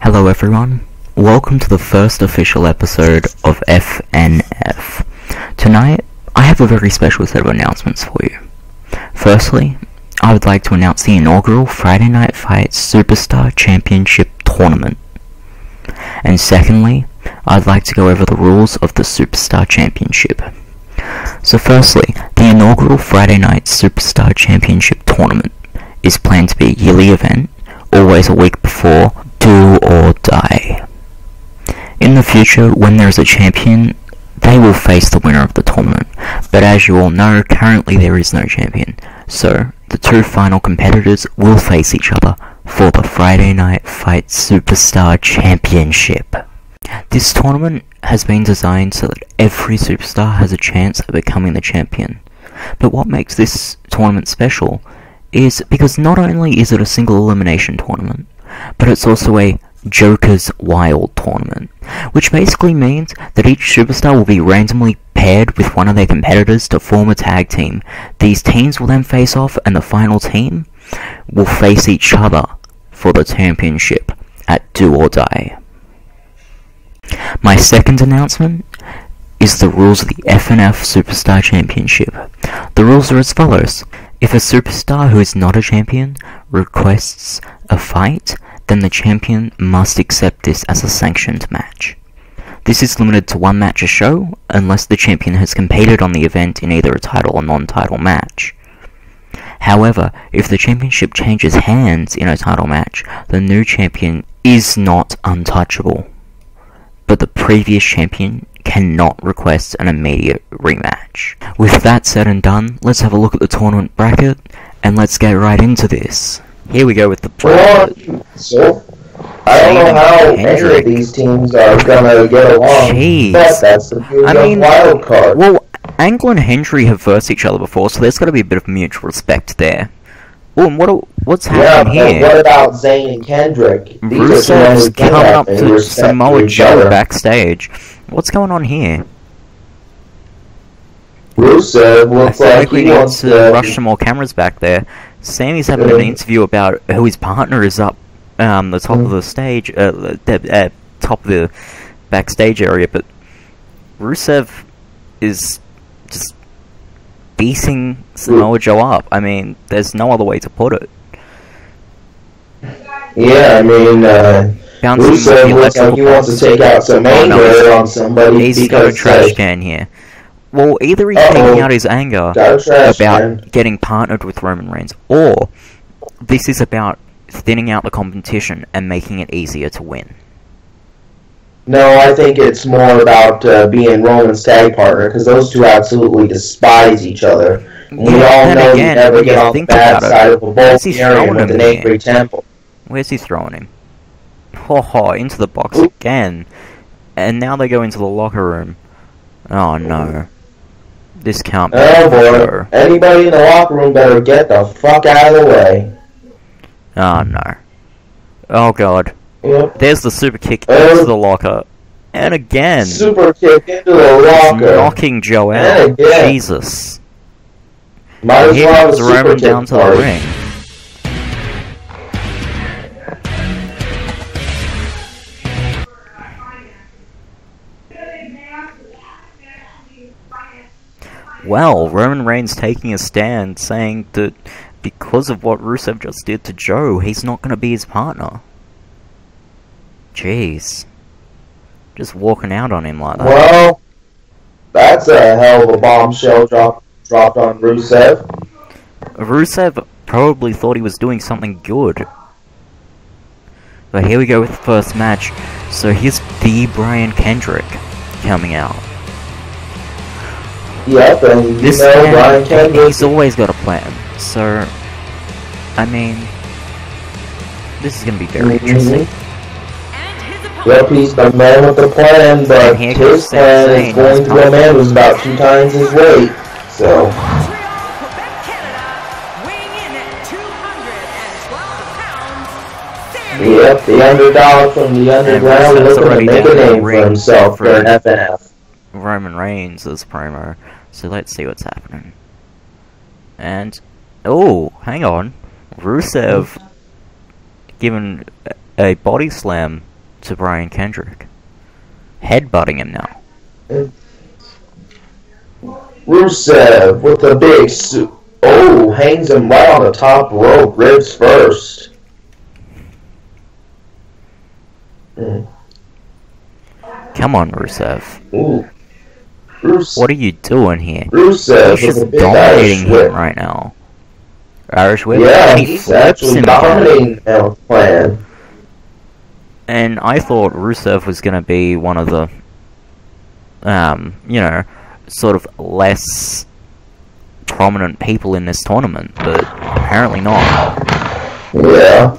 Hello everyone, welcome to the first official episode of FNF. Tonight, I have a very special set of announcements for you. Firstly, I would like to announce the inaugural Friday Night Fights Superstar Championship Tournament. And secondly, I'd like to go over the rules of the Superstar Championship. So firstly, the inaugural Friday Night Superstar Championship Tournament is planned to be a yearly event, always a week before Do or Die. In the future, when there is a champion, they will face the winner of the tournament, but as you all know, currently there is no champion, so the two final competitors will face each other for the Friday Night Fight Superstar Championship. This tournament has been designed so that every superstar has a chance of becoming the champion, but what makes this tournament special is because not only is it a single elimination tournament, but it's also a Joker's Wild tournament, which basically means that each superstar will be randomly paired with one of their competitors to form a tag team. These teams will then face off, and the final team will face each other for the championship at Do or Die. My second announcement is the rules of the FNF Superstar Championship. The rules are as follows. If a superstar who is not a champion requests a fight, then the champion must accept this as a sanctioned match. This is limited to one match a show, unless the champion has competed on the event in either a title or non-title match. However, if the championship changes hands in a title match, the new champion is not untouchable, but the previous champion cannot request an immediate rematch. With that said and done, let's have a look at the tournament bracket, and let's get right into this. Here we go with the bracket. So, I don't know how any of these teams are gonna get along. Jeez. But that's the beauty of wild card. Well, Angle and Hendry have versed each other before, so there's got to be a bit of mutual respect there. Oh, and what's happening here? What about Zayn and Kendrick? Rusev's coming up to Samoa Joe backstage. What's going on here? Rusev looks like we he need wants to rush some more cameras back there. Sammy's having an interview about who his partner is up the top of the stage, top of the backstage area, but Rusev is just beating Samoa Joe up. I mean, there's no other way to put it. Yeah, I mean, Rusev looks like he wants to take out some anger on somebody. He's got a trash can here. Well, either he's taking out his anger about getting partnered with Roman Reigns, or this is about thinning out the competition and making it easier to win. No, I think it's more about being Roman's tag partner, because those two absolutely despise each other. And we all know you never get on the bad side of a bolt area with an angry temple. Where's he throwing him? Ho, into the box again. And now they go into the locker room. Oh no. This can't be. Oh boy. Anybody in the locker room better get the fuck out of the way. Oh no. Oh god. Yep. There's the super kick into the locker. And again. Super kick into the locker. Knocking Joe out. Jesus. Might as Here well comes Roman down to the ring. Well, Roman Reigns taking a stand, saying that because of what Rusev just did to Joe, he's not going to be his partner. Jeez. Just walking out on him like that. Well, that's a hell of a bombshell dropped on Rusev. Rusev probably thought he was doing something good. But here we go with the first match. So here's the Brian Kendrick coming out. Yep, and this man, Brian Kendrick, he's always got a plan. So, I mean, this is going to be very interesting. Yep, he's the man with the plan, but his plan is going through a man who's about 2 times his weight. So. Yep, the underdog from the underground looking to make a name for himself for an FNF. Roman Reigns' promo. So let's see what's happening. And, oh, hang on. Rusev given a body slam to Brian Kendrick. Headbutting him now. Rusev with the big hangs him right on the top rope, ribs first. Come on, Rusev. Rusev. What are you doing here? Rusev He's just dominating him right now. Irish whip? Yeah, and he he's flips actually him dominating the plan. And I thought Rusev was going to be one of the, you know, sort of less prominent people in this tournament, but apparently not. Yeah.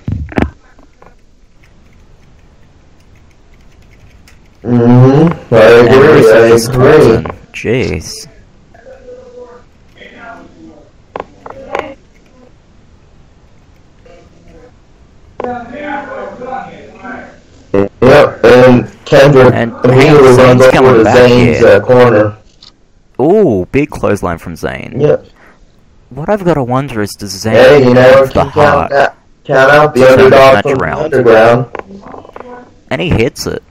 I agree. I agree. Jeez. Yep, and Kendrick immediately runs over to Zayn's corner. Ooh, big clothesline from Zayn. Yep. What I've got to wonder is, does Zayn have the heart count out the underdog from the underground? And he hits it.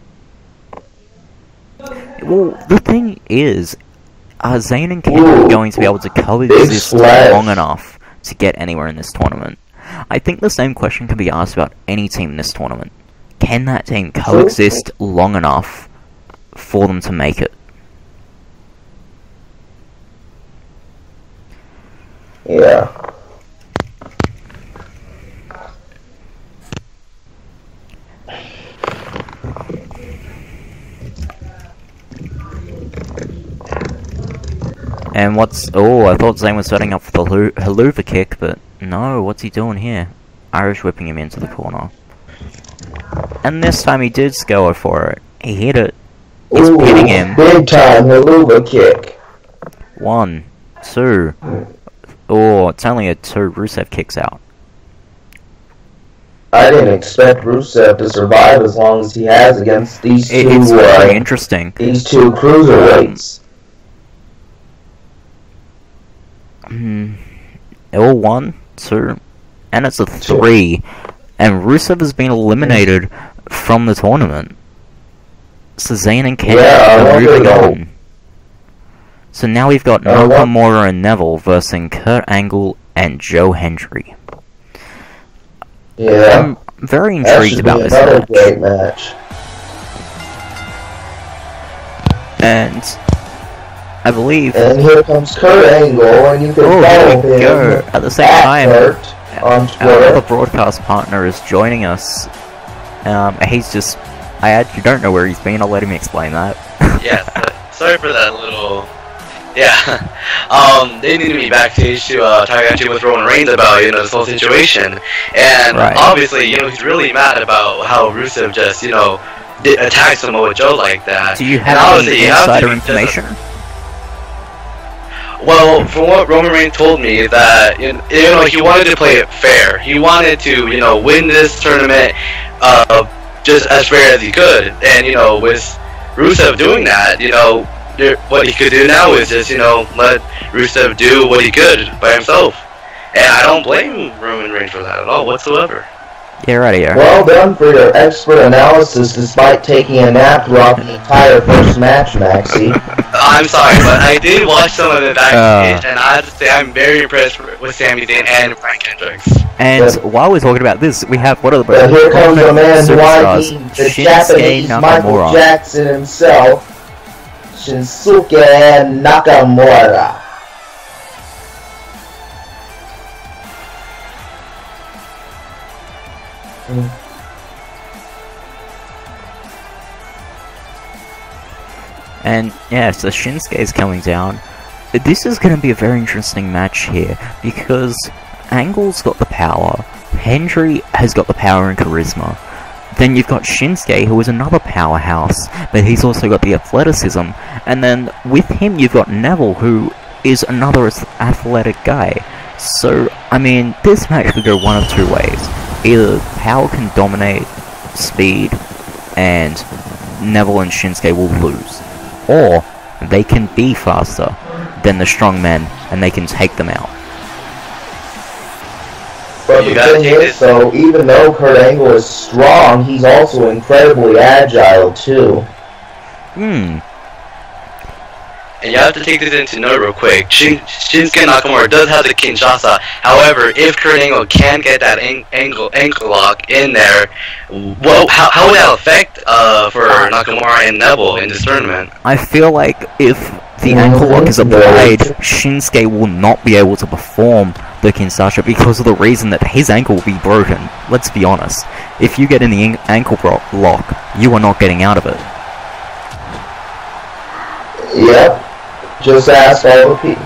Well, the thing is, are Zayn and Kendrick going to be able to coexist long enough to get anywhere in this tournament? I think the same question can be asked about any team in this tournament. Can that team coexist long enough for them to make it? Yeah. And what's... Oh, I thought Zayn was setting up for the haluva kick, but no, what's he doing here? Irish whipping him into the corner. And this time he did go for it. He hit it. He's pinning him. Big time haluva kick. 1, 2. Oh, it's only a 2. Rusev kicks out. I didn't expect Rusev to survive as long as he has against these two. It's very interesting. These two cruiserweights. 1, 2, and it's a 3. And Rusev has been eliminated from the tournament. So Zayn and Kendrick are moving on. So now we've got Nakamura and Neville versus Kurt Angle and Joe Hendry. Yeah. I'm very intrigued about this match. Great match. And I believe... And here comes Kurt Angle, and you can follow him go. At the same time, on Twitter. Our other broadcast partner is joining us. He's just... I actually don't know where he's been, I'll let him explain that. Yeah, sorry for that little... Yeah, they needed me backstage to talk actually with Roman Reigns about, you know, this whole situation. And obviously, you know, he's really mad about how Rusev just, you know, attacked Samoa Joe like that. Do you have any insider information? Well, from what Roman Reigns told me, that you know, he wanted to play it fair. He wanted to, you know, win this tournament just as fair as he could. And you know, with Rusev doing that, you know, what he could do now is just, you know, let Rusev do what he could by himself. And I don't blame Roman Reigns for that at all whatsoever. Yeah, right here. Well done for your expert analysis despite taking a nap throughout the entire first match, Maxie. I'm sorry, but I did watch some of it backstage, and I have to say I'm very impressed with Sami Zayn and Brian Kendrick. And while we're talking about this, we have one of the here comes the man who wanted to be the Japanese Michael Jackson himself, Shinsuke Nakamura. And yeah, so Shinsuke is coming down. This is going to be a very interesting match here, because Angle's got the power, Hendry has got the power and charisma. Then you've got Shinsuke, who is another powerhouse, but he's also got the athleticism. And then with him you've got Neville, who is another athletic guy. So, I mean, this match could go one of two ways. Either power can dominate speed, and Neville and Shinsuke will lose. Or they can be faster than the strong men, and they can take them out. But the thing is, though, even though Kurt Angle is strong, he's also incredibly agile, too. And you have to take this into note real quick. Shinsuke Nakamura does have the Kinshasa. However, if Kurt Angle can get that ankle lock in there, how would that affect for Nakamura and Neville in this tournament? I feel like if the ankle lock is applied, Shinsuke will not be able to perform the Kinshasa because of the reason that his ankle will be broken. Let's be honest. If you get in the ankle lock, you are not getting out of it. Yep. Just ask all the people.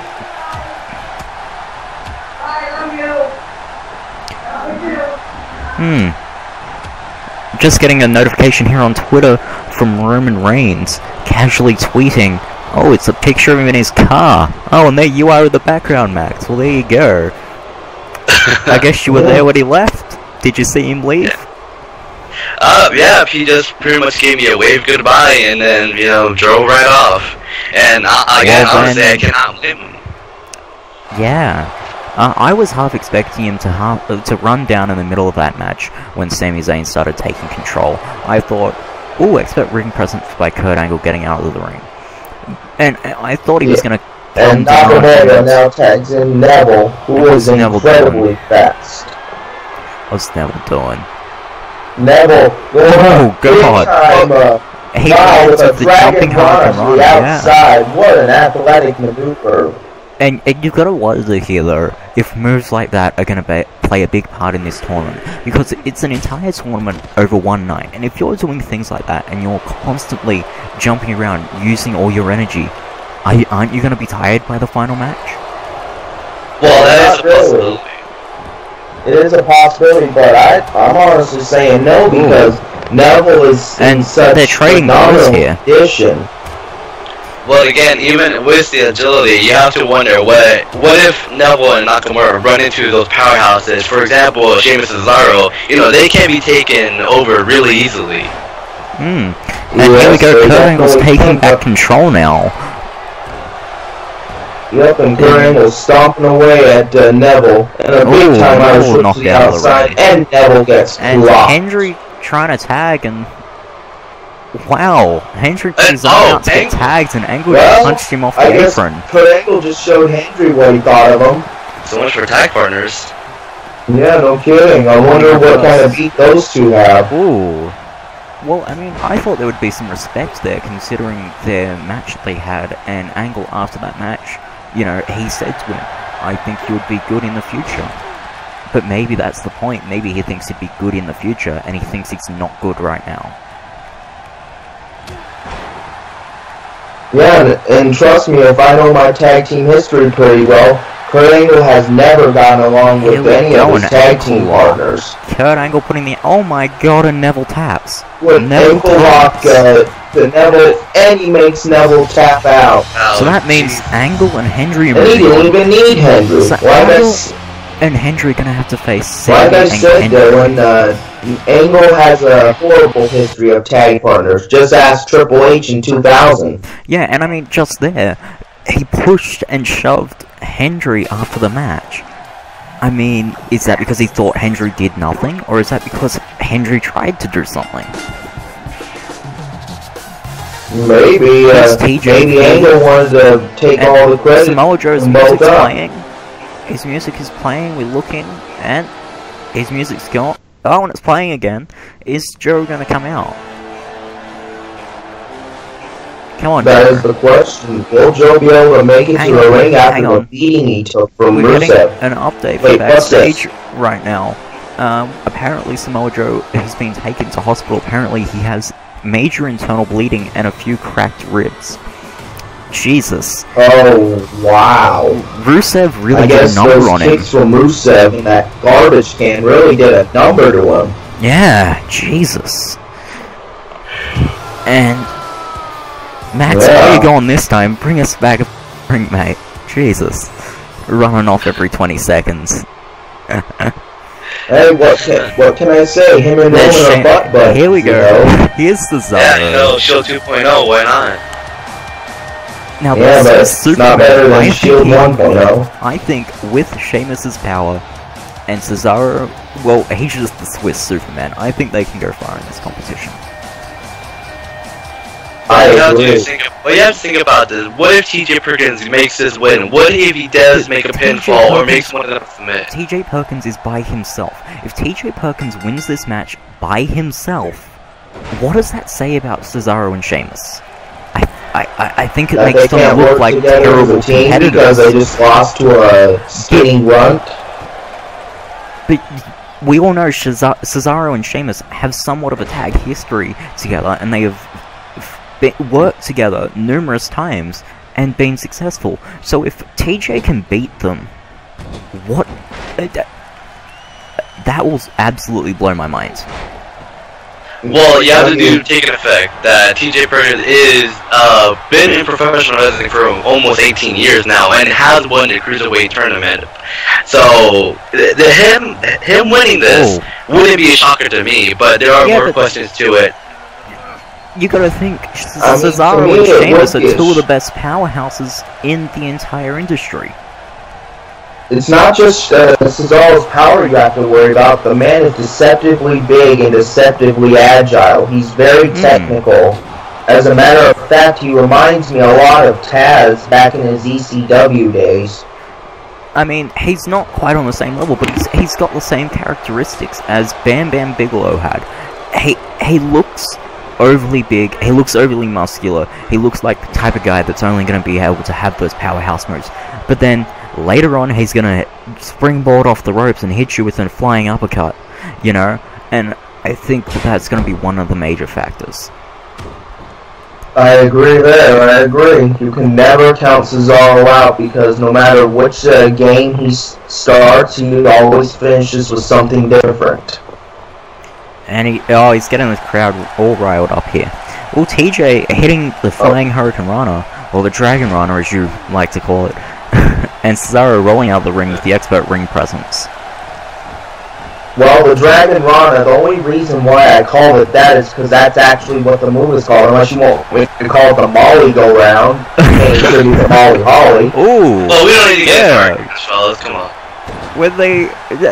Just getting a notification here on Twitter from Roman Reigns, casually tweeting, "Oh, it's a picture of him in his car. Oh, and there you are in the background, Max. Well, there you go. I guess you were there when he left. Did you see him leave?" Yeah, he just pretty much gave me a wave goodbye and then, drove right off. And again, honestly, I cannot blame him. Yeah. I was half expecting him to run down in the middle of that match when Sami Zayn started taking control. I thought, ooh, expect ring presence by Kurt Angle getting out of the ring. And I thought he was going to come down. And Nakamura now tags in Neville, who is incredibly fast. What's Neville doing? Neville, oh god! He with a dragon run on the outside. Yeah. What an athletic maneuver! And you gotta wonder here though, if moves like that are gonna play a big part in this tournament, because it's an entire tournament over one night, and if you're doing things like that and you're constantly jumping around using all your energy, aren't you gonna be tired by the final match? Well, that is a possibility. It is a possibility, but I'm honestly saying no because Neville is in such phenomenal condition. Well, again, even with the agility, you have to wonder what if Neville and Nakamura run into those powerhouses. For example, Sheamus and Cesaro, they can be taken over really easily. And here we go, Kurt Angle's taking back control now. Yep, and Kurt Angle's stomping away at Neville, and a big time out of the outside, and Neville gets blocked. And Hendry trying to tag, and wow, Hendry is about to get tagged, and Angle punched him off the apron. Kurt Angle just showed Hendry what he thought of him. So much for tag partners. Yeah, no kidding. I wonder what kind of beat those two have. Ooh. Well, I mean, I thought there would be some respect there, considering their match they had, and Angle after that match, he said to him, I think you would be good in the future. But maybe that's the point. Maybe he thinks he'd be good in the future, and he thinks he's not good right now. Yeah, and trust me, if I know my tag team history pretty well, Kurt Angle has never gotten along with any of his tag team partners. Kurt Angle putting the, oh my god, and Neville taps. With ankle lock to Neville, and he makes Neville tap out. So that means Angle and Hendry and he didn't even need Hendry. So Angle and Hendry gonna have to face Sami like I said there, when Angle has a horrible history of tag partners. Just ask Triple H in 2000. Yeah, and I mean, just there, he pushed and shoved Hendry after the match. I mean, is that because he thought Hendry did nothing, or is that because Hendry tried to do something? Maybe, maybe Angle wanted to take all the credit. Samoa Joe's music's playing. His music is playing, we're looking, and his music's gone. Oh, and it's playing again. Is Joe gonna come out? Come on, that is the question. Will Joe be able to make it to the ring after the beating he took from Rusev? We're getting an update from backstage right now. Apparently Samoa Joe has been taken to hospital. Apparently he has major internal bleeding and a few cracked ribs. Jesus. Oh, wow. Rusev really did a number on him. I guess those kicks from Rusev and that garbage can really did a number to him. Yeah, Jesus. And Max, where are you going this time? Bring us back a ring, mate. Jesus. Running off every 20 seconds. Hey, what can I say? Him and Roman are butt buddies. Here we go. Here's the Cesaro. Yeah, Shield 2.0, why not? Now, yeah, but it's not better than Shield 1.0. I think with Sheamus's power, And Cesaro, well, he's just the Swiss Superman. I think they can go far in this competition. You have to think about this. What if TJ Perkins makes this win? What if he does make a pinfall or makes one of them submit? TJ Perkins is by himself. If TJ Perkins wins this match by himself, what does that say about Cesaro and Sheamus? I think it makes them look like terrible competitors. Because they just lost to a skinny runt. But we all know Cesaro and Sheamus have somewhat of a tag history together, and they have worked together numerous times and been successful. So if TJ can beat them, what? That will absolutely blow my mind. Well, you have to take an effect that TJ Perkins is been in professional wrestling for almost 18 years now and has won the Cruiserweight tournament. So him winning this wouldn't be a shocker to me, but there are more questions to it. You gotta think, Cesaro and Sheamus are two of the best powerhouses in the entire industry. It's not just Cesaro's power you have to worry about. The man is deceptively big and deceptively agile. He's very technical. As a matter of fact, he reminds me a lot of Taz back in his ECW days. I mean, he's not quite on the same level, but he's got the same characteristics as Bam Bam Bigelow had. He looks overly big, he looks overly muscular, he looks like the type of guy that's only going to be able to have those powerhouse moves. But then, later on, he's going to springboard off the ropes and hit you with a flying uppercut, you know? And I think that's going to be one of the major factors. I agree there, I agree. You can never count Cesaro out because no matter which game he starts, he always finishes with something different. And he's getting the crowd all riled up here. Well, TJ hitting the Flying Hurricane Rana, or the Dragon Rana as you like to call it, and Cesaro rolling out the ring with the expert ring presence. Well, the Dragon Rana, the only reason why I call it that is because that's actually what the move is called, unless you want to call it the Molly Go Round, and it should be the Molly Holly. Ooh! Well, we don't need to get started, fellas, come on. When they...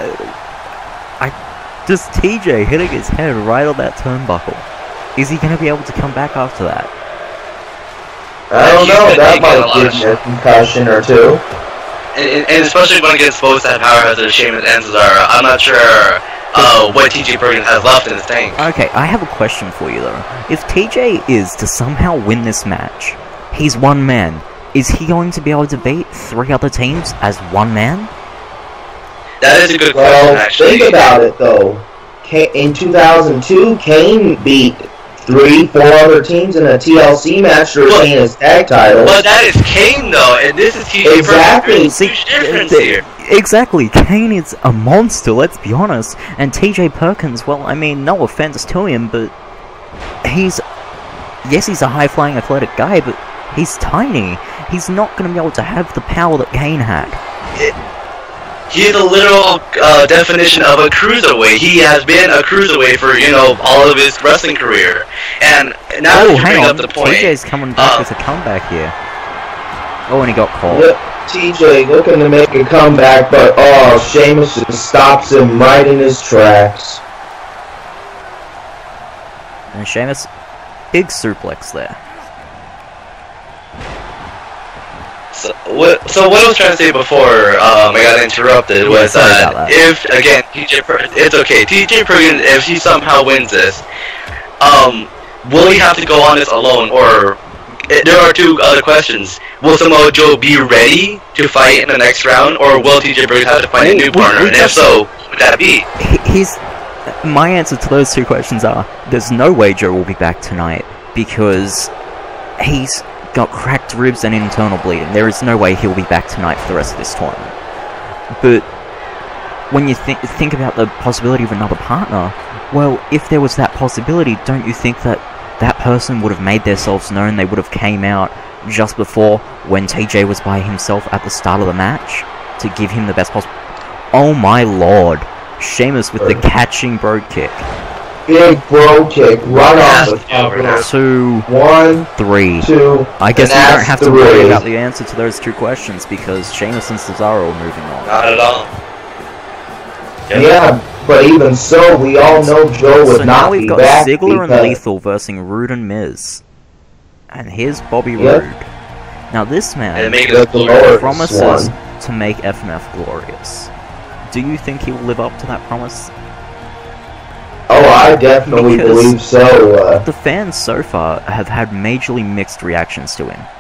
Just TJ hitting his head right on that turnbuckle. Is he going to be able to come back after that? I don't know, that might give him a concussion or two. And especially when it gets both that powerhouse of Sheamus and Cesaro, I'm not sure what TJ Perkins has left in his tank. Okay, I have a question for you though. If TJ is to somehow win this match, he's one man. Is he going to be able to beat 3 other teams as one man? That is a good question, actually. Think about it, though. In 2002, Kane beat 3-4 other teams in a TLC match to retain his tag title. But that is Kane, though, and this is TJ Perkins. There's a huge difference here. Exactly. Kane is a monster, let's be honest. And TJ Perkins, well, I mean, no offense to him, but he's a high-flying athletic guy, but he's tiny. He's not going to be able to have the power that Kane had. He's a literal definition of a cruiserweight. He has been a cruiserweight for, all of his wrestling career. And now that you bring up the point... TJ's coming back with a comeback here. Oh, and he got caught. Yep, TJ looking to make a comeback, but Sheamus just stops him right in his tracks. And Sheamus, big suplex there. So what I was trying to say before I got interrupted was that if, again, it's okay, TJ Perkins, if he somehow wins this, will he have to go on this alone, or there are 2 other questions. Will Samoa Joe be ready to fight in the next round, or will TJ Perkins have to find a new partner, and if so, would that be? My answer to those 2 questions are, there's no way Joe will be back tonight, because he's got cracked ribs and internal bleeding. There is no way he'll be back tonight for the rest of this tournament. But when you think about the possibility of another partner, well, if there was that possibility, don't you think that that person would have made themselves known? They would have came out just before when TJ was by himself at the start of the match to give him the best possible... Oh my lord. Sheamus with the catching bro kick. Big bro kick right off the top. 2, 1, 3. 2. I guess we don't have to worry about the answer to those 2 questions because Sheamus and Cesaro are moving on. Not at all. Yeah, but even so, we all know Joe would not be back. So now we've got Ziggler and Lethal versus Rude and Miz. And here's Bobby Roode. Now this man promises to make FNF glorious. Do you think he will live up to that promise? Oh, I definitely believe so. The fans so far have had majorly mixed reactions to him.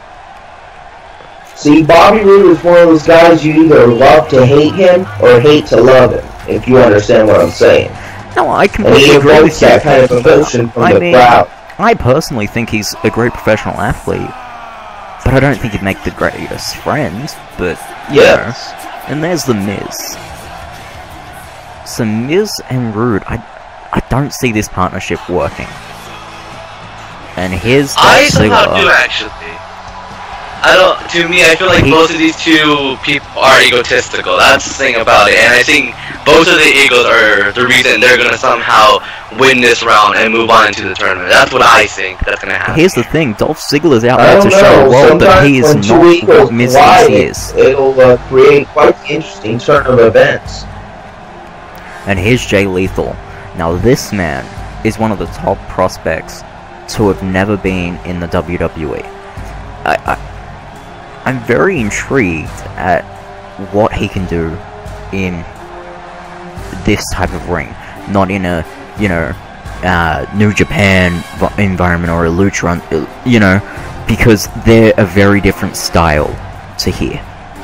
See, Bobby Roode is one of those guys you either love to hate him or hate to love him, if you understand what I'm saying. No, I completely agree with you. That kind of emotion from the crowd. I personally think he's a great professional athlete, but I don't think he'd make the greatest friend, but, you know. And there's The Miz. So Miz and Rude, I don't see this partnership working. And here's I somehow do, actually. To me, I feel like both of these two people are egotistical. That's the thing about it. And I think both of the egos are the reason they're going to somehow win this round and move on into the tournament. That's what I think that's going to happen. Here's the thing, Dolph Ziggler's out there to show the world that he is not what Miz thinks he is. It'll create quite the interesting turn of events. And here's Jay Lethal. Now this man is one of the top prospects to have never been in the WWE. I'm very intrigued at what he can do in this type of ring, not in a, you know, New Japan environment or a Lucha, you know, because they're a very different style to here.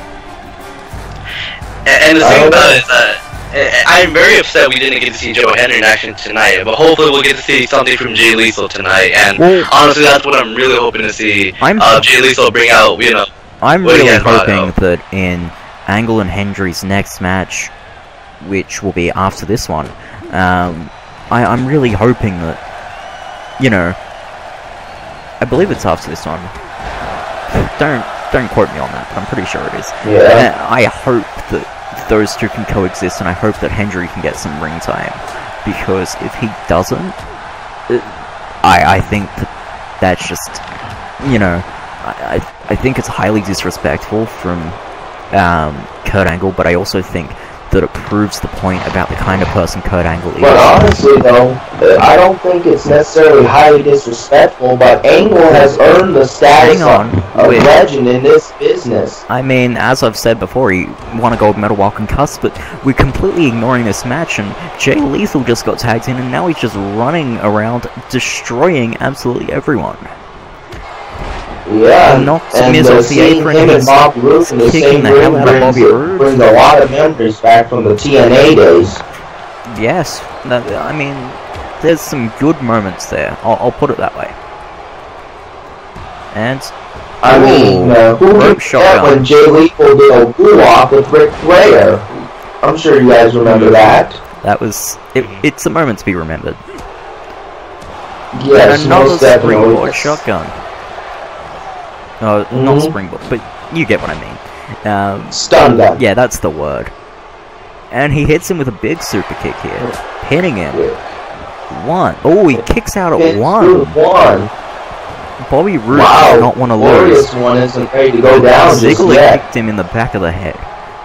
And the thing about it is that I'm very upset we didn't get to see Joe Henry in action tonight, but hopefully we'll get to see something from Jay Lethal tonight, and honestly that's what I'm really hoping to see. Jay Lethal bring out, you know, I'm really hoping that in Angle and Hendry's next match, which will be after this one, I'm really hoping that, you know, I believe it's after this one. Don't quote me on that, but I'm pretty sure it is. Yeah. I hope that those two can coexist, and I hope that Hendry can get some ring time, because if he doesn't, I think that's just, you know, I think it's highly disrespectful from Kurt Angle, but I also think that it proves the point about the kind of person Kurt Angle is. But honestly, though, I don't think it's necessarily highly disrespectful, but Angle has earned the status of legend in this business. I mean, as I've said before, he won a gold medal while concussed, but we're completely ignoring this match, and Jay Lethal just got tagged in, and now he's just running around destroying absolutely everyone. Yeah, and seeing him and Bobby Roode in the same ring brings a lot of memories back from the TNA days. Yes, I mean, there's some good moments there. I'll put it that way. And I mean, who would forget when Jay Lethal did a woo-off with Ric Flair? I'm sure you guys remember that. That was it's a moment to be remembered. Yes, and another springboard shotgun. No, not springboard, but you get what I mean. Stun gun. Yeah, that's the word. And he hits him with a big super kick here, pinning him. One. Oh, he kicks out at one. Bobby Roode does not want to lose. One isn't ready to go down just Ziggler yet. kicked him in the back of the head.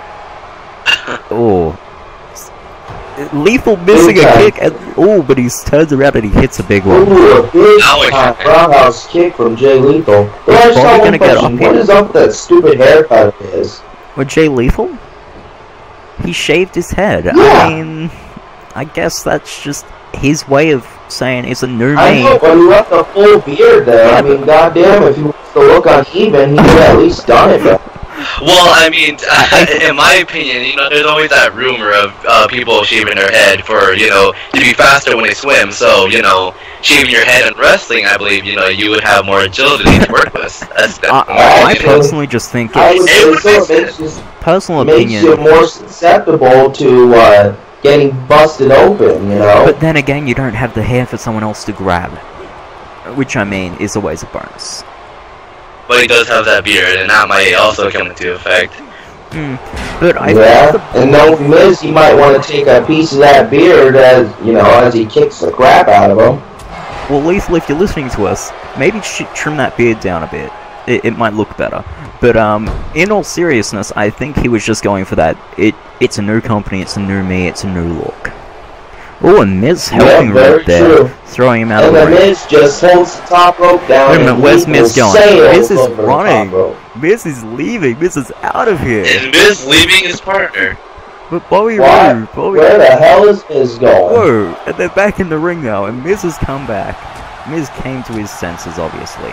Oh. Lethal missing a kick, and but he turns around and he hits a big one. Ooh, a big roundhouse kick from Jay Lethal. What is up with that stupid haircut of his? With Jay Lethal? He shaved his head. Yeah. I mean, I guess that's just his way of saying it's a new me. I know, but he left a full beard there. Yeah, I mean, goddamn, if he wants to look uneven, he could have at least done it. But well, I mean, in my opinion, you know, there's always that rumor of people shaving their head for, you know, to be faster when they swim. So, you know, shaving your head in wrestling, I believe, you know, you would have more agility to work with. I personally just think it's personal opinion. Makes you more susceptible to getting busted open, you know. But then again, you don't have the hair for someone else to grab, which I mean is always a bonus. But he does have that beard, and that might also come into effect. But and no Miz, he might want to take a piece of that beard as, you know, as he kicks the crap out of him. Well, Lethal, if you're listening to us, maybe trim that beard down a bit. it might look better. But in all seriousness, I think he was just going for that. It's a new company, it's a new me, it's a new look. Oh, and Miz helping right there, throwing him out of the ring. Miz just holds the top rope down. Wait a minute, where's Miz going? Miz is running. Miz is leaving. Miz is out of here. Is Miz leaving his partner? But where the hell is Miz going? Whoa, and they're back in the ring now, and Miz has come back. Miz came to his senses, obviously.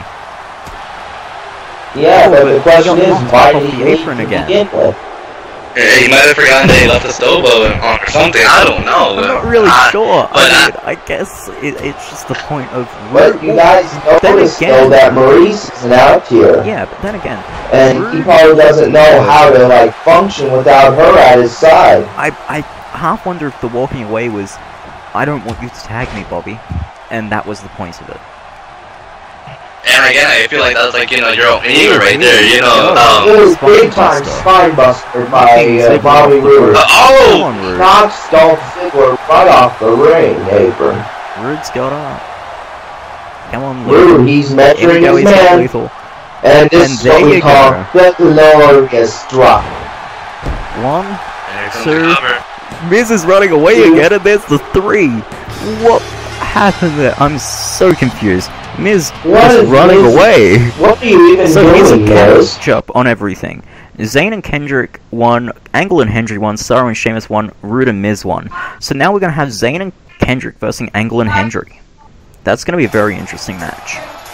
Yeah, but the question is, why did he leave apron to again? begin with? He might have forgotten that he left the stove on or something. I don't know. I'm not really sure. I guess it's just the point of. But you guys notice though that Maurice isn't out here. Yeah, but then again, and he probably doesn't know how to like function without her at his side. I half wonder if the walking away was, I don't want you to tag me, Bobby, and that was the point of it. And again, I feel like that was like, you know, your own ego right there, you know. It was big time spine buster by Bobby Roode. Knocks Dolph Ziggler right off the ring apron. Roode's got up. Come on, Roode, he's measuring his man. And this is what we call the glorious drop. 1, 2. Miz is running away again, and there's the 3. What happened there? I'm so confused. Miz is running away. What are you even doing, he's a Miz? catch-up on everything. Zayn and Kendrick won, Angle and Hendry won, Cesaro and Sheamus won, Rude and Miz won. So now we're going to have Zayn and Kendrick versus Angle and Hendry. That's going to be a very interesting match.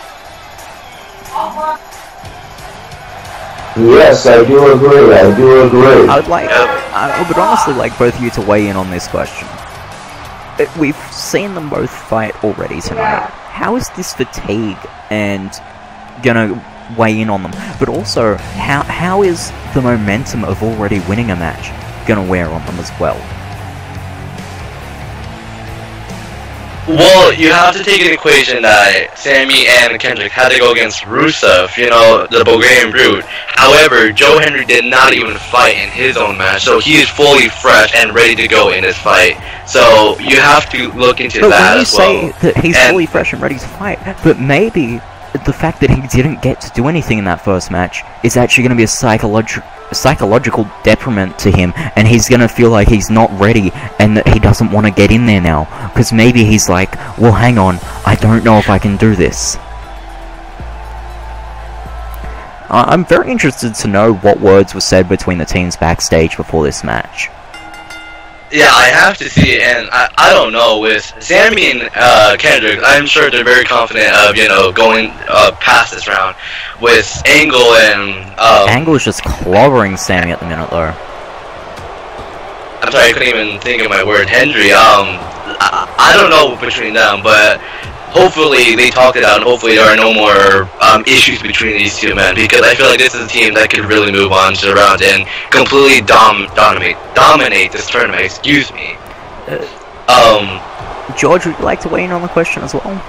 Yes, I do agree. I would honestly like both of you to weigh in on this question. We've seen them both fight already tonight. How is this fatigue and gonna weigh in on them? But also, how is the momentum of already winning a match gonna wear on them as well? Well, you have to take into equation that Sammy and Kendrick had to go against Rusev, you know, the Bulgarian Brute. However, Joe Hendry did not even fight in his own match, so he is fully fresh and ready to go in this fight. So you have to look into that as well. But when you say that he's fully fresh and ready to fight, but maybe the fact that he didn't get to do anything in that first match is actually going to be a psychological detriment to him, and he's going to feel like he's not ready and that he doesn't want to get in there now, because maybe he's like, well, hang on, I don't know if I can do this. I'm very interested to know what words were said between the teams backstage before this match. Yeah, I have to see it, and I don't know, with Sammy and Kendrick, I'm sure they're very confident of, you know, going past this round. With Angle and... Angle is just clobbering Sammy at the minute, though. I'm sorry, I couldn't even think of my word. Hendry, I don't know between them, but hopefully they talked it out, and hopefully there are no more issues between these two men, because I feel like this is a team that could really move on to the round and completely dominate this tournament. Excuse me. George, would you like to weigh in on the question as well?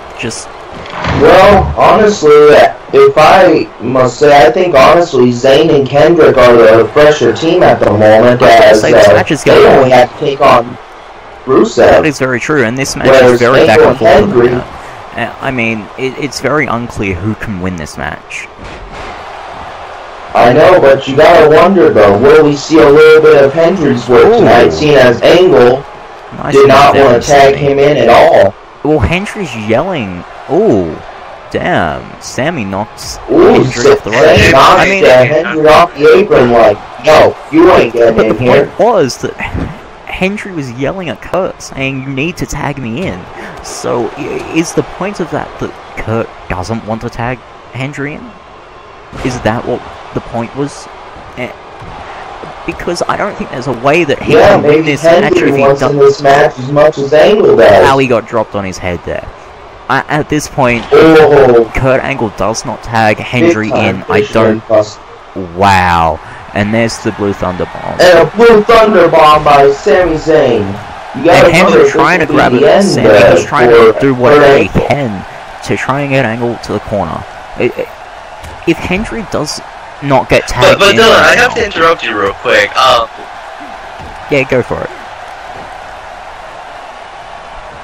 Well, honestly, if I must say, I think honestly Zayn and Kendrick are the fresher team at the moment, as they only have to take on Rusev. That is very true, and this match is very back and forth. I mean, it's very unclear who can win this match. I know, but you gotta wonder though, will we see a little bit of Hendry's work tonight, seeing as Angle did not want to tag him in at all? Well, Hendry's yelling. Oh, damn! Sammy knocks Hendry off the rope. I mean, Hendry off the apron like, no, you ain't getting in here. The point was that Hendry was yelling at Kurt, saying, you need to tag me in. So, is the point of that Kurt doesn't want to tag Hendry in? Is that what the point was? Because I don't think there's a way that he can win this match if he doesn't. This match as much as Angle does. Ali got dropped on his head there. At this point, Kurt Angle does not tag Hendry in. I don't. Wow. And there's the Blue Thunder Bomb. And a Blue Thunder Bomb by Sami Zayn. And Hendry trying to grab it. Sami is trying to do whatever he can to try and get Angle to the corner. If Hendry does not get tagged but Dylan, I have to interrupt you real quick. Yeah, go for it.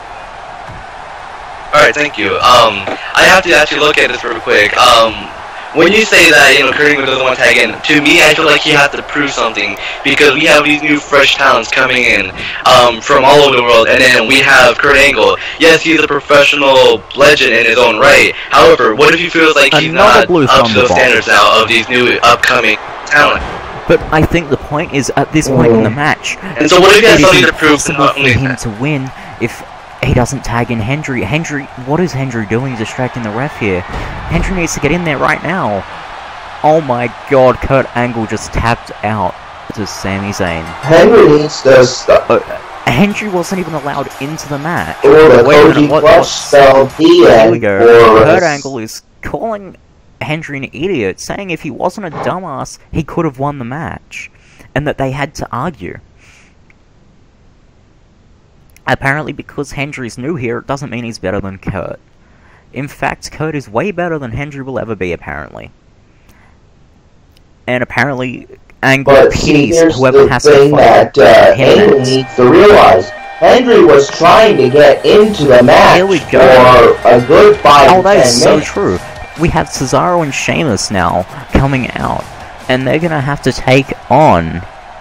Alright, thank you. I have to actually look at this real quick. when you say that, Kurt Angle doesn't want to tag in, to me, I feel like he has to prove something, because we have these new fresh talents coming in from all over the world, and then we have Kurt Angle. Yes, he's a professional legend in his own right. However, what if he feels like he's not up to the standards now of these new upcoming talent? But I think the point is, at this point in the match, and so what if he has something to prove for him to win if he doesn't tag in Hendry? What is Hendry doing distracting the ref here? Hendry needs to get in there right now. Oh my god, Kurt Angle just tapped out to Sami Zayn. Hendry needs to stop. Hendry wasn't even allowed into the match. Or the Koji Clutch spelled Here we go. Kurt Angle is calling Hendry an idiot, saying if he wasn't a dumbass, he could have won the match, and that they had to argue. Apparently, because Hendry's new here, it doesn't mean he's better than Kurt. In fact, Kurt is way better than Hendry will ever be, apparently. And apparently, Angle pities whoever has to fight Angle needs to realize. Hendry was trying to get into the match for a good 5 to 10 minutes. Oh, that is so true. We have Cesaro and Sheamus now coming out, and they're gonna have to take on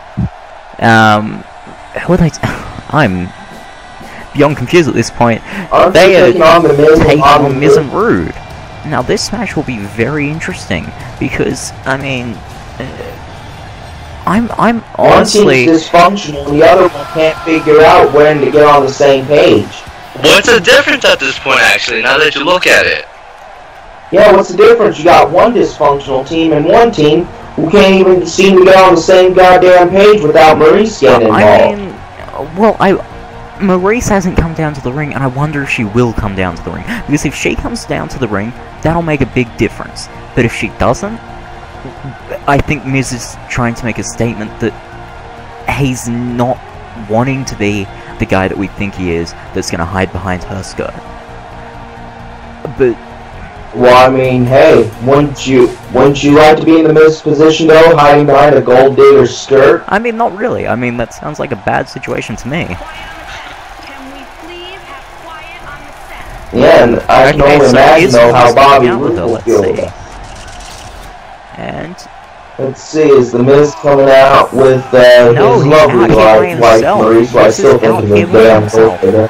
who are they? I'm beyond confused at this point. They are taking on Miz and Rude. Now this match will be very interesting because I mean, I'm honestly one team's dysfunctional, the other one can't figure out when to get on the same page. What's the difference at this point, actually? Now that you look at it. Yeah, what's the difference? You got one dysfunctional team and one team who can't even seem to get on the same goddamn page without Maurice getting involved. I mean, Maurice hasn't come down to the ring, and I wonder if she will come down to the ring. Because if she comes down to the ring, that'll make a big difference. But if she doesn't, I think Miz is trying to make a statement that he's not wanting to be the guy that we think he is, that's going to hide behind her skirt. But well, I mean, hey, wouldn't you like to be in the Miz position though, hiding behind a gold digger skirt? I mean, not really. I mean, that sounds like a bad situation to me. Can we please have quiet on the set? Yeah, and I can only imagine though how Bobby Roode will feel with that. And let's see, is the Miz coming out with his lovely wife, Maurice, who I still think is a damn gold.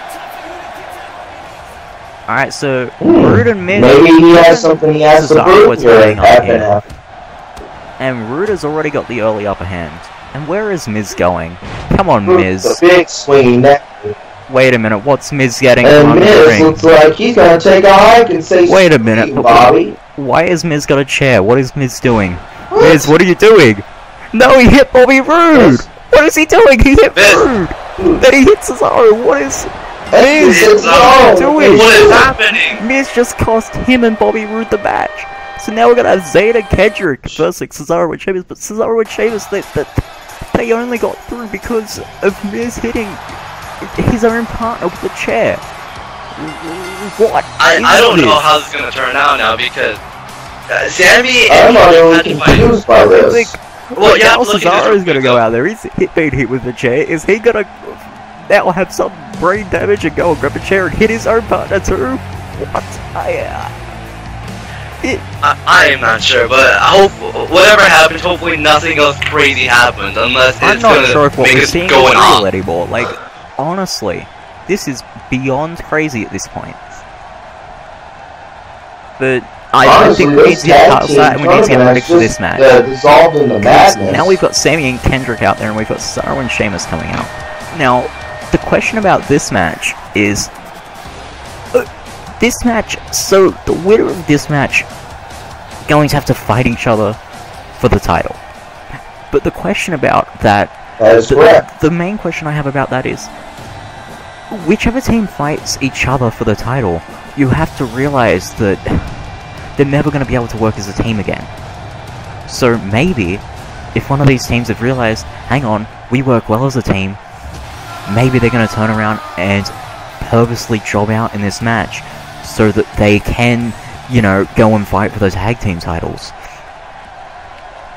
Alright, so Rude and Miz. Maybe he has something he has to prove here at FNF. And Rude has already got the early upper hand. And where is Miz going? Come on, Miz. Miz. A big swinging neck. Wait a minute, what's Miz getting and on Miz the ring? Looks like he's gonna take a hike and say, wait a minute, Bobby. Why has Miz got a chair? What is Miz doing? What? Miz, what are you doing? No, he hit Bobby Roode! Yes. What is he doing? He hit Rude! Then he hit Cesaro. What is Miz doing? What is happening? Miz just cost him and Bobby Roode the match. So now we're gonna have Zayn and Kendrick versus Cesaro and Sheamus, but Cesaro and Sheamus, they only got through because of Miz hitting his own partner with the chair. What? I don't know how this is gonna turn out now because Sammy I'm not really confused by this. Well, yeah, Cesaro's gonna go out there. He's being hit with the chair. Is he gonna now have some brain damage and go and grab a chair and hit his own partner too? What? I am not sure, but I hope whatever happens, hopefully nothing else crazy happens, unless it's gonna sure if what make we're us seeing going is on real anymore. Like, honestly, this is beyond crazy at this point. But I think we need to get past that and we need to get ready for this match. Now we've got Sammy and Kendrick out there and we've got Cesaro and Sheamus coming out. Now, the question about this match is... this match, so the winner of this match going to have to fight each other for the title. But the question about that... the main question I have about that is... whichever team fights each other for the title, you have to realize that they're never going to be able to work as a team again. So maybe, if one of these teams have realized, hang on, we work well as a team, maybe they're going to turn around and purposely job out in this match so that they can, you know, go and fight for those tag team titles.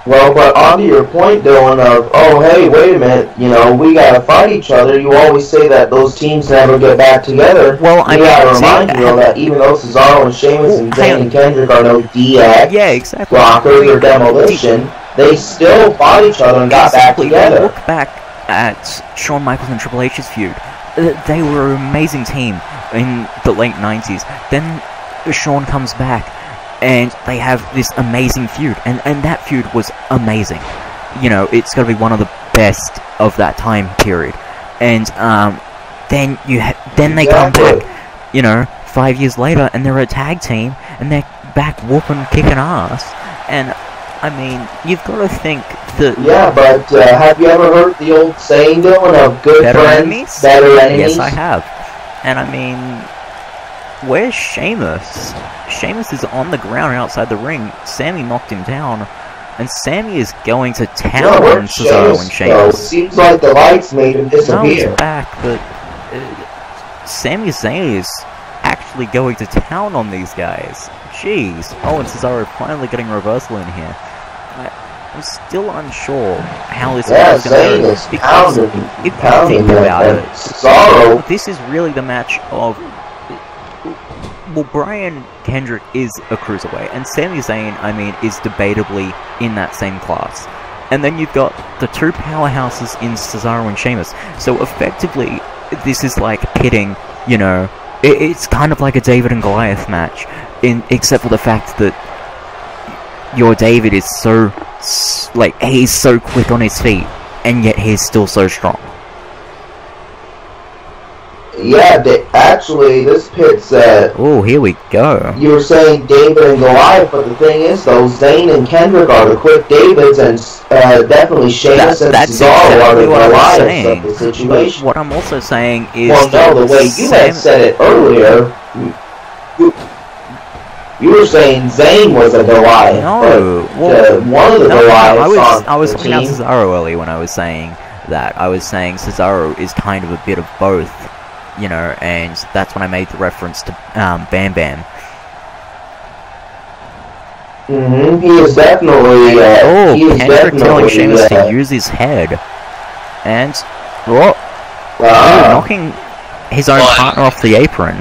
Well, but onto your point, Dylan, of, oh, hey, wait a minute, you know, we gotta fight each other. You always say that those teams never get back together. Well, I gotta remind you, that even though Cesaro and Sheamus and Zayn and Kendrick are no DX, yeah, exactly, Rockers or Demolition, they still fought each other and got back together. Look back at Shawn Michaels and Triple H's feud. They were an amazing team in the late 90s. Then Shawn comes back, and they have this amazing feud, and that feud was amazing. You know, it's got to be one of the best of that time period. And then they come back, you know, 5 years later, and they're a tag team, and they're back whooping, kicking ass. And I mean, you've got to think that. Yeah, but have you ever heard the old saying, Dylan, of good friends, better enemies? Yes, I have. And I mean, where's Sheamus? Sheamus is on the ground outside the ring. Sammy knocked him down, and Sammy is going to town on Cesaro and Sheamus. Seems like the lights made him disappear. No, he's back, but Sami Zayn is actually going to town on these guys. Jeez. Oh, and Cesaro finally getting reversal in here. I'm still unsure how this is going to go, because if you think about it, Cesaro, this is really the match of. Well, Brian Kendrick is a cruiserweight, and Sami Zayn, I mean, is debatably in that same class. And then you've got the two powerhouses in Cesaro and Sheamus. So effectively, this is like pitting, you know, it's kind of like a David and Goliath match, except for the fact that your David is so, like, he's so quick on his feet, and yet he's still so strong. Yeah, actually, this pit's oh, here we go. You were saying David and Goliath, but the thing is, though, Zayn and Kendrick are the quick Davids, and definitely Sheamus and Cesaro are the Goliaths of the situation. What I'm also saying is... Well, no, the way you had said it earlier, you were saying Zayn was a Goliath. No, well, one of the Goliaths I was looking at Cesaro earlier when I was saying that. I was saying Cesaro is kind of a bit of both. You know, and that's when I made the reference to Bam Bam. He is definitely. Kendrick telling Sheamus to use his head, and knocking his own partner off the apron.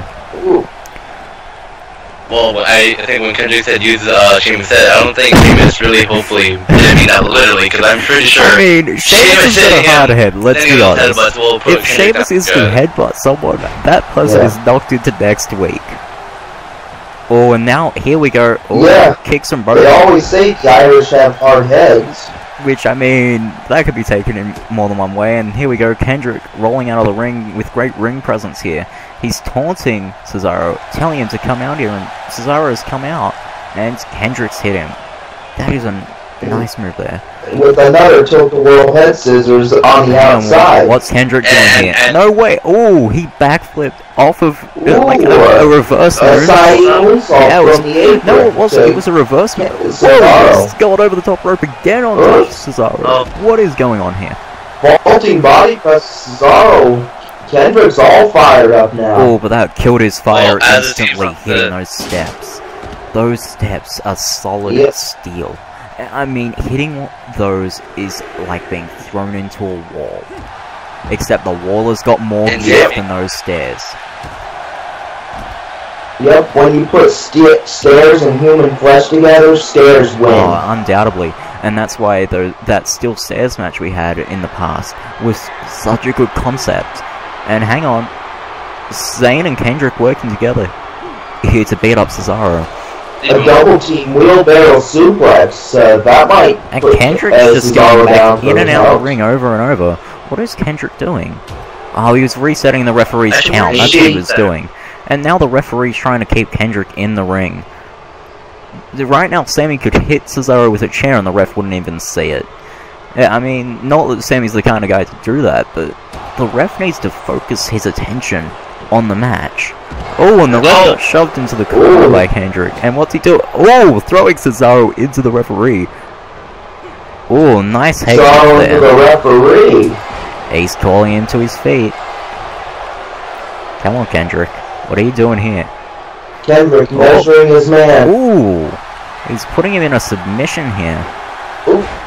Well, I think when Kendrick said use Sheamus' head, I don't think Sheamus really, hopefully, didn't mean that literally, because I'm pretty sure. I mean, Sheamus has got a hard head, let's be honest. If Sheamus is to headbutt someone, that person is knocked into next week. Oh, and now, here we go. Oh, kicks from both. They always say the Irish have hard heads. Which, I mean, that could be taken in more than one way. And here we go, Kendrick rolling out of the ring with great ring presence here. He's taunting Cesaro, telling him to come out here, and Cesaro's come out, and Kendrick's hit him. That is a nice move there. With another tilt-the-world head scissors on the outside. What's Kendrick doing here? No way! Oh, he backflipped off of like a reverse move. It was a reverse move. Whoa, he's going over the top rope again on Cesaro. What is going on here? Vaulting body press Cesaro. Kendrick's all fired up now. Oh, but that killed his fire instantly, hitting those steps. Those steps are solid steel. I mean, hitting those is like being thrown into a wall. Except the wall has got more lift than those stairs. Yep, when you put stairs and human flesh together, stairs win. Oh, undoubtedly. And that's why that steel stairs match we had in the past was such a good concept. And hang on, Zayn and Kendrick working together here to beat up Cesaro. A double team wheelbarrow suplex, that might. And Kendrick's just going back in and out of the ring over and over. What is Kendrick doing? Oh, he was resetting the referee's count. That's what he was doing. And now the referee's trying to keep Kendrick in the ring. Right now, Sammy could hit Cesaro with a chair and the ref wouldn't even see it. Yeah, I mean, not that Sammy's the kind of guy to do that, but the ref needs to focus his attention on the match. Oh, and the ref got shoved into the corner by Kendrick. And what's he doing? Oh, throwing Cesaro into the referee. Oh, nice head there. Into the referee. He's calling him to his feet. Come on, Kendrick. What are you doing here? Kendrick measuring his man. Ooh, he's putting him in a submission here. Ooh.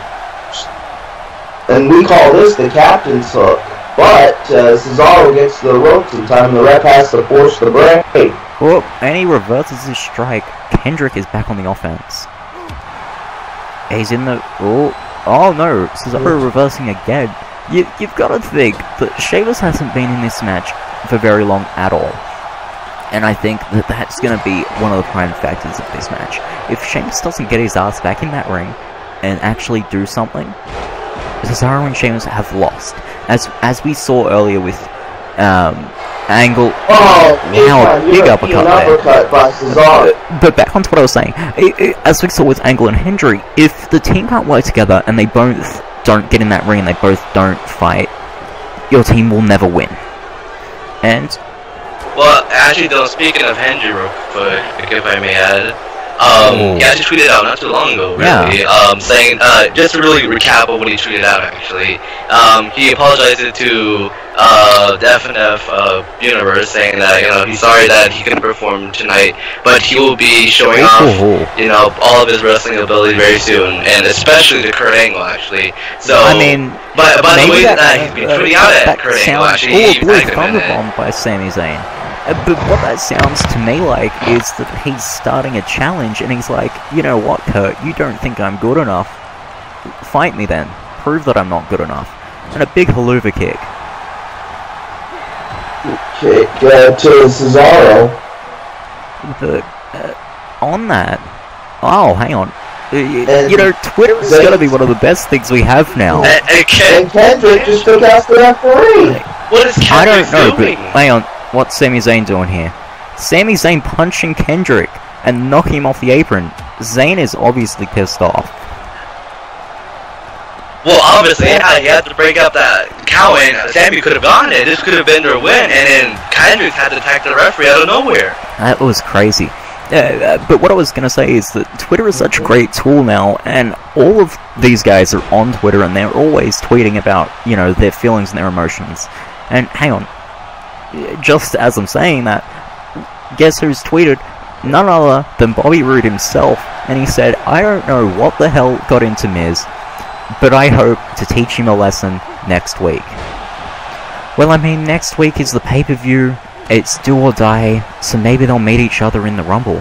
And we call this the captain's hook. But Cesaro gets to the ropes in time, and the ref has to force the break. Oh, and he reverses his strike. Kendrick is back on the offense. He's in the... Oh no, Cesaro reversing again. You've got to think that Sheamus hasn't been in this match for very long at all. And I think that that's going to be one of the prime factors of this match. If Sheamus doesn't get his ass back in that ring and actually do something, Cesaro and Sheamus have lost. As we saw earlier with Angle. Wow, big uppercut there. By Cesaro. But back onto what I was saying. As we saw with Angle and Hendry, if the team can't work together and they both don't get in that ring and they both don't fight, your team will never win. And well, actually, though, speaking of Hendry real quick, if I may add, he actually tweeted out not too long ago, really, saying, just to really recap of what he tweeted out, actually, he apologized to the FNF universe, saying that, you know, he's sorry that he couldn't perform tonight, but he will be showing off, you know, all of his wrestling ability very soon, and especially to Kurt Angle, actually. So, I mean, but the way that he's been tweeting out at Kurt Angle, actually, he Blue Thunderbomb by Sami Zayn. But what that sounds to me like is that he's starting a challenge, and he's like, you know what, Kurt, you don't think I'm good enough? Fight me then. Prove that I'm not good enough. And a big haluva kick. Kick to Cesaro. But, on that... Oh, hang on. You know, Twitter is going to be one of the best things we have now. And Kendrick just took out the referee. What is Kendrick doing? But hang on. What's Sami Zayn doing here? Sami Zayn punching Kendrick and knocking him off the apron. Zayn is obviously pissed off. Well, obviously, yeah, he had to break up that cow, and Sami could have gone it. This could have been their win, and then Kendrick had to attack the referee out of nowhere. That was crazy. But what I was going to say is that Twitter is such a great tool now, and all of these guys are on Twitter, and they're always tweeting about, you know, their feelings and their emotions. And hang on. Just as I'm saying that, guess who's tweeted? None other than Bobby Roode himself, and he said, I don't know what the hell got into Miz, but I hope to teach him a lesson next week. Well, I mean, next week is the pay-per-view, it's do or die, so maybe they'll meet each other in the Rumble.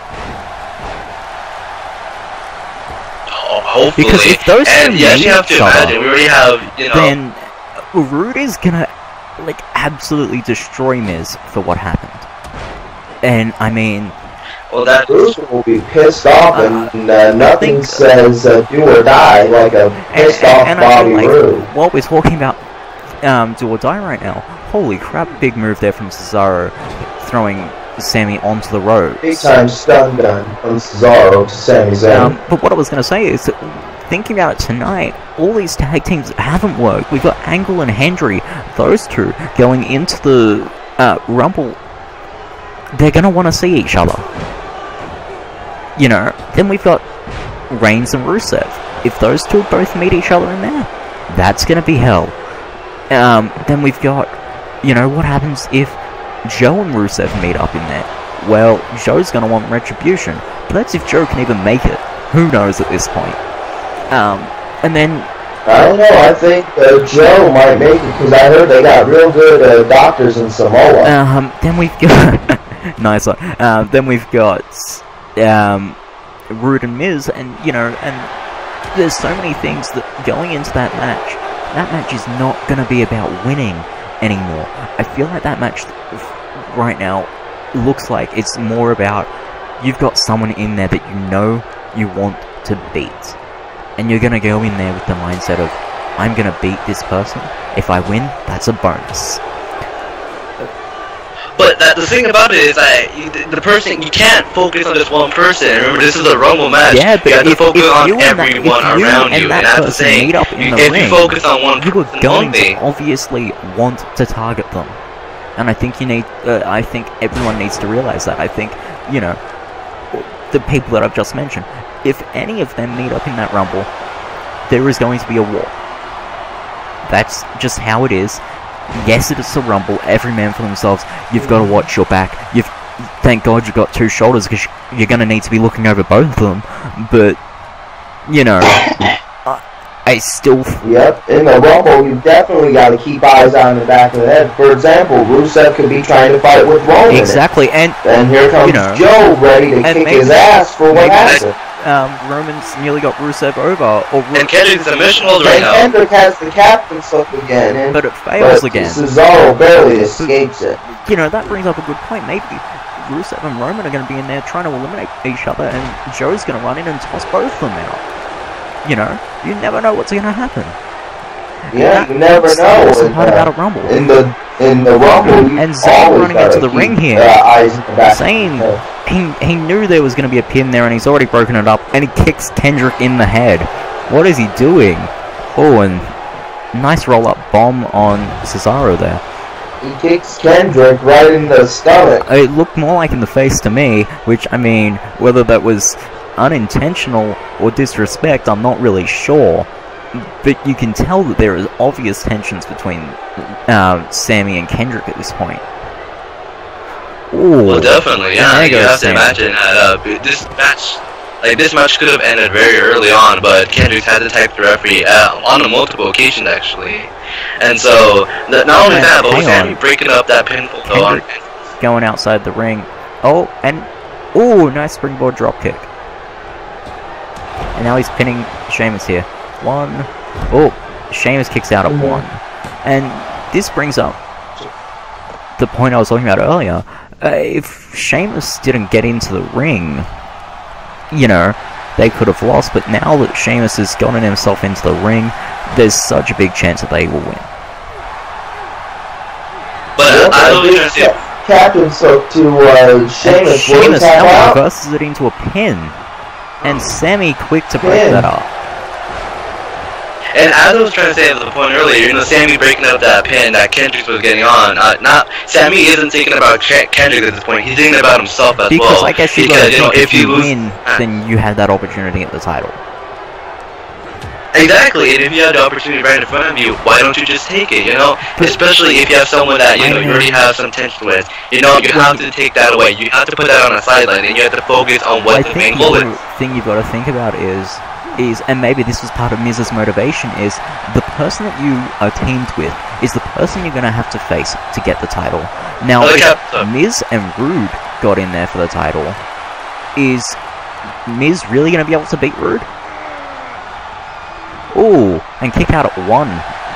Oh, hopefully. Because if those two meet you have to each imagine, other, we already have, you know... then Roode is gonna, like, absolutely destroy Miz for what happened. And, I mean... Well, that... Bruce will be pissed off, and nothing says do or die like a pissed off Bobby Roode. While we're talking about do or die right now, holy crap, big move there from Cesaro, throwing Sami onto the ropes. Big time stun gun from Cesaro to Sami Zayn. But what I was going to say is that, thinking about it tonight, all these tag teams haven't worked. We've got Angle and Hendry, those two, going into the Rumble. They're going to want to see each other. You know, then we've got Reigns and Rusev. If those two both meet each other in there, that's going to be hell. Then we've got, you know, what happens if Joe and Rusev meet up in there? Well, Joe's going to want retribution, but that's if Joe can even make it. Who knows at this point? And then... I don't know, I think Joe might make it, because I heard they got real good doctors in Samoa. Then we've got... nice one. Then we've got... Roode and Miz, and, you know, and there's so many things that going into that match is not going to be about winning anymore. I feel like that match right now looks like it's more about you've got someone in there that you know you want to beat, and you're going to go in there with the mindset of, I'm going to beat this person. If I win, that's a bonus. But the thing about it is that the person, you can't focus on just one person. Remember, this is a Rumble match. Yeah, but you have to focus on if everyone around you. And that's the thing. If you focus on one person, you are going to obviously want to target them. And I think you need. I think everyone needs to realize that. I think, you know, the people that I've just mentioned, if any of them meet up in that Rumble, there is going to be a war. That's just how it is. Yes, it is a Rumble, every man for themselves. You've got to watch your back. Thank God you've got two shoulders, because you're going to need to be looking over both of them. But, you know, I still... Yep, in the Rumble, you definitely got to keep eyes on the back of the head. For example, Rusev could be trying to fight with Roman. Exactly, and here comes Joe ready to kick his ass for what happened. Roman's nearly got Rusev over. And Kendrick's a mission holder right now. Kendrick has the captain slip again. But it fails again. Cesaro barely escapes it. You know, that brings up a good point. Maybe Rusev and Roman are going to be in there trying to eliminate each other, and Joe's going to run in and toss both of them out. You know, you never know what's going to happen. Yeah, you never know. That's the part about a Rumble. In the Rumble, and Zayn running into the ring here. Zayn, he knew there was going to be a pin there, and he's already broken it up, and he kicks Kendrick in the head. What is he doing? Oh, and nice roll-up bomb on Cesaro there. He kicks Kendrick right in the stomach. It looked more like in the face to me, which, I mean, whether that was unintentional or disrespect, I'm not really sure. But you can tell that there is obvious tensions between Sammy and Kendrick at this point. Ooh. Well, definitely, yeah. You have to imagine that this match could have ended very early on, but Kendrick had to type the referee on a multiple occasions actually. And so, not only that, but with Sammy breaking up that pinfall though. Going outside the ring. Oh, and nice springboard dropkick. And now he's pinning Sheamus here. One. Oh, Sheamus kicks out at one. And this brings up the point I was talking about earlier. If Sheamus didn't get into the ring, you know, they could have lost. But now that Sheamus has gotten himself into the ring, there's such a big chance that they will win. But I don't even see Captain spoke to Sheamus. Sheamus now reverses it into a pin. And Sammy quick to break that up. And as I was trying to say at the point earlier, you know, Sammy breaking up that pin that Kendrick was getting on. Sammy isn't thinking about Kendrick at this point. He's thinking about himself as well. Because I guess if you win, then you have that opportunity at the title. Exactly, and if you have the opportunity right in front of you, why don't you just take it, you know? Especially if you have someone that, you know, you already have some tension with. You know, you have to take that away. You have to put that on a sideline, and you have to focus on what the main goal is. The thing you've got to think about is, and maybe this was part of Miz's motivation, is the person that you are teamed with is the person you're going to have to face to get the title. Now, if Miz and Rude got in there for the title, is Miz really going to be able to beat Rude? Ooh, and kick out at one.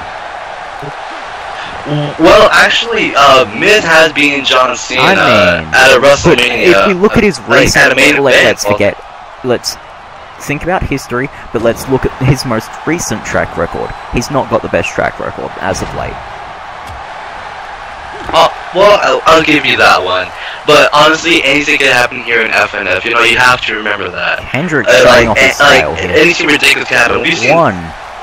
Well, actually, Miz has been John Cena at a WrestleMania. If we look at his recent, let's think about history, but let's look at his most recent track record. He's not got the best track record as of late. Well, I'll give you that one. But honestly, anything can happen here in FNF. You know, you have to remember that. Kendrick showing off his style here. Anything ridiculous can happen. We've seen 1,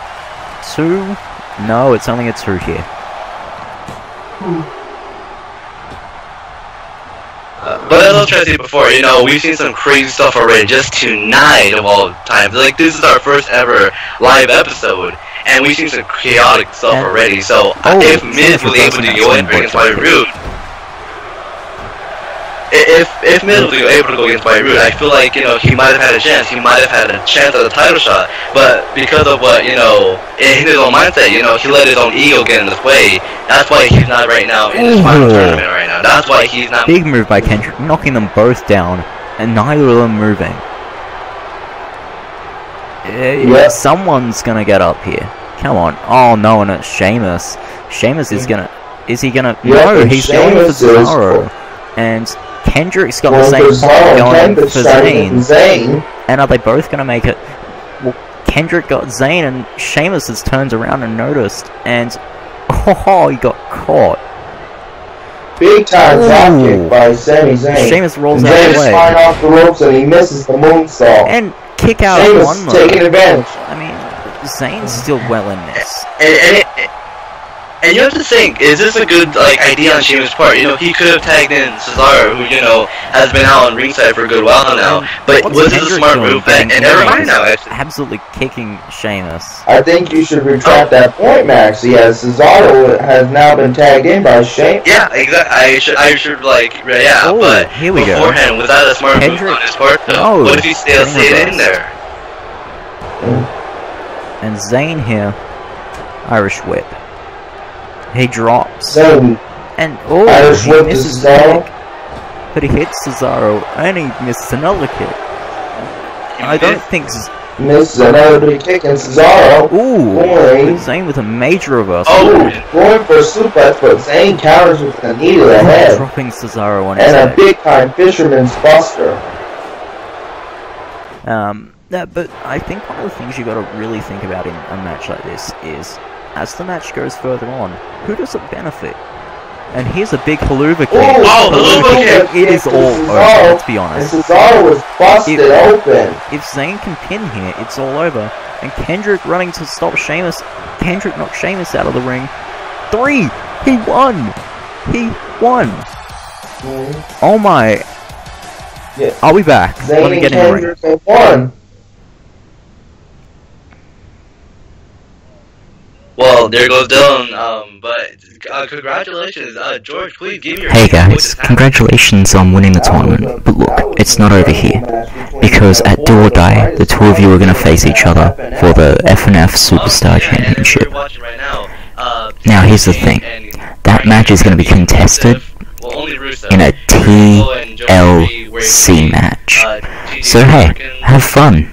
2. No, it's only a 2 here. But as I was trying to say before, you know, we've seen some crazy stuff already just tonight of all times. Like, this is our first ever live episode, and we've seen some chaotic stuff already. So, if Miz was able to go in against Bobby Roode, if Miz was able to go against Bobby Roode, I feel like, you know, he might have had a chance. He might have had a chance at a title shot. But because of what, you know, in his own mindset, you know, he let his own ego get in his way. That's why he's not right now in his final tournament right now. That's why he's not. Big move by Kendrick, knocking them both down, and neither of them moving. Someone's gonna get up here. Come on. Oh no, and it's Sheamus. Sheamus is gonna. Is he gonna? No, he's going for Cesaro. And Kendrick's got the same point going for Zayn. And are they both gonna make it? Well, Kendrick got Zayn, and Sheamus has turned around and noticed, and he got caught. Big time dropkick by Sami Zayn. Sheamus rolls out of the way. Flying off the ropes and he misses the moonsault. And kick out Sheamus one more. Taking advantage. I mean, Zayn's still well in this. And you have to think, is this a good idea on Sheamus' part? You know, he could have tagged in Cesaro, who, you know, has been out on ringside for a good while now. But was this a smart move? And never mind now, actually. Absolutely kicking Sheamus. I think you should retract that point, Max. Yes, Cesaro has now been tagged in by Sheamus. Yeah, exactly. I should but here we beforehand, was that a smart move on his part? What if he stayed in there? And Zayn here, Irish Whip. He drops. Zayn. And Irish he Whip misses to Cesaro. kick. But he hits Cesaro and he misses another kick. I don't think... Misses another big kick and Cesaro. Ooh, Zayn with a major reversal. Going for a suplex, but Zayn counters with a knee to the head. Dropping Cesaro on his head. And head. a big time Fisherman's Buster. But I think one of the things you got to really think about in a match like this is, as the match goes further on, who does it benefit? And here's a big haluva kick. Haluva kick! It is all over, let's be honest. And Cesaro was busted open. If Zayn can pin here, it's all over. And Kendrick running to stop Sheamus. Kendrick knocked Sheamus out of the ring. 3! He won! He won! Oh my... Yeah. I'll be back. Zayn Let me get in the ring. and Kendrick won. Well, there goes Dylan, but congratulations, George, please give me your... Hey guys, congratulations on winning the tournament, but look, it's not over here, because at Do or Die, the two of you are going to face each other for the FNF Superstar Championship. Now here's the thing, that match is going to be contested in a TLC match, so hey, have fun.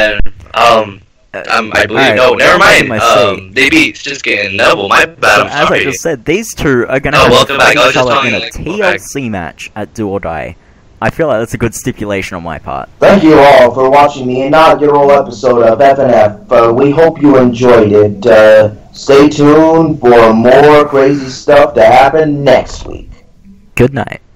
I believe, no, never mind, they beat Shinsuke and Neville, my bad, I'm as sorry. I just said, these two are going to have to fight each other in a TLC match at Do or Die. I feel like that's a good stipulation on my part. Thank you all for watching the inaugural episode of FNF. We hope you enjoyed it. Stay tuned for more crazy stuff to happen next week. Good night.